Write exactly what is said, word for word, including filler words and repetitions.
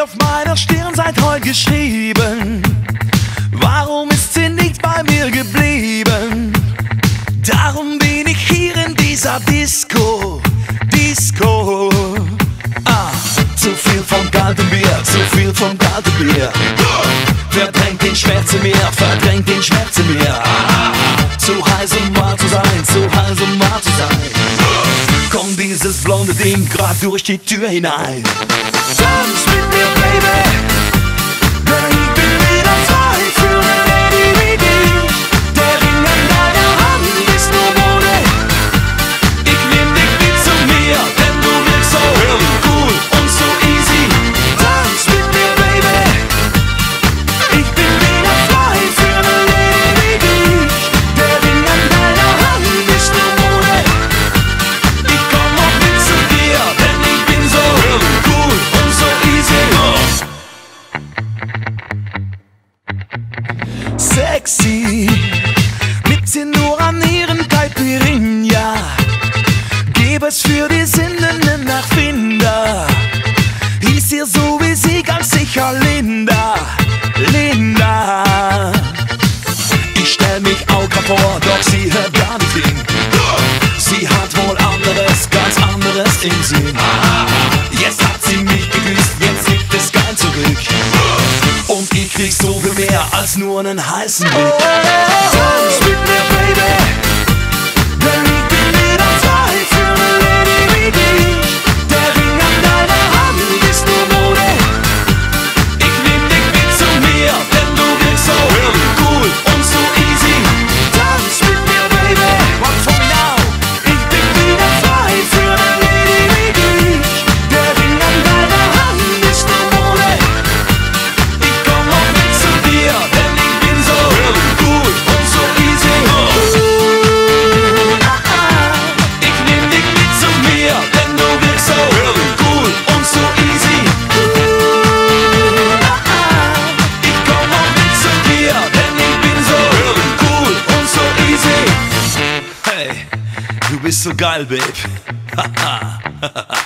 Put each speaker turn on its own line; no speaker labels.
auf meiner Stirn seit heute geschrieben. Warum ist sie nicht bei mir geblieben? Darum bin ich hier in dieser Disco, Disco. Ah, zu viel vom kalten Bier, zu viel vom kalten Bier. Verdrängt den Schmerz in mir, verdrängt den Schmerz in mir. Zu heiß um wahr zu sein, zu heiß um wahr zu sein. Kommt dieses blonde Ding grad durch die Tür hinein. Tanz mit mir, Baby, denn ich bin wieder frei für eine Lady wie dich. Der Ring an deiner Hand ist nur Mode. Ich nehm dich mit zu mir, denn du bist so cool und so easy. Tanz mit mir, Baby, ich bin wieder frei für eine Lady wie dich. Der Ring an deiner Hand ist nur Mode. Ich komm auch mit zu dir, denn ich bin so cool und so easy. Sexy, mit sie nur an ihren Caipirinha. Gäbe es für die sinnenden Erfinder, hieß ihr so wie sie ganz sicher Linda, Linda. Ich stell mich auch grad vor, doch sie hört gar nicht hin. Sie hat wohl anderes, ganz anderes im Sinn. Jetzt hat sie mich geküsst, jetzt liegt es geil zurück. Und ich krieg so viel mehr als nur einen heißen Blick. Tanz mit mir, Baby, denn ich bin wieder frei für eine Lady wie dich. Der Ring an deiner Hand ist nur Mode. Ich nehm dich mit zu mir, denn du bist so cool und so easy. Tanz mit mir, Baby, one for me now. Ich bin wieder frei für eine Lady wie dich. Der Ring an deiner Hand ist nur Mode. Ich komm auch mit zu dir, denn ich bin so cool und so easy. Ich nehm dich mit zu mir, denn du bist so cool und so easy. Ich komm auch mit zu dir, denn ich bin so cool und so easy. Hey, du bist so geil, Babe.